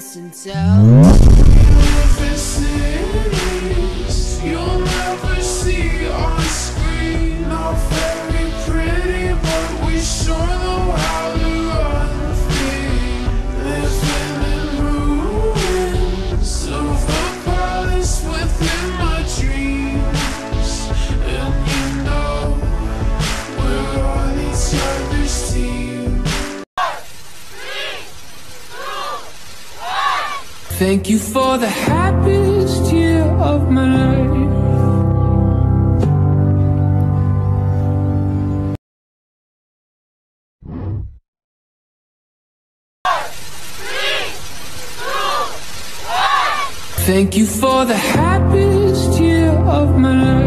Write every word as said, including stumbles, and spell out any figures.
kiss and tell. You'll never see on screen. Not very pretty, but we sure know how to run free. Living in ruins of a palace within my dreams. And you know we're on each other's team. Thank you for the happiest year of my life. Thank you for the happiest year of my life.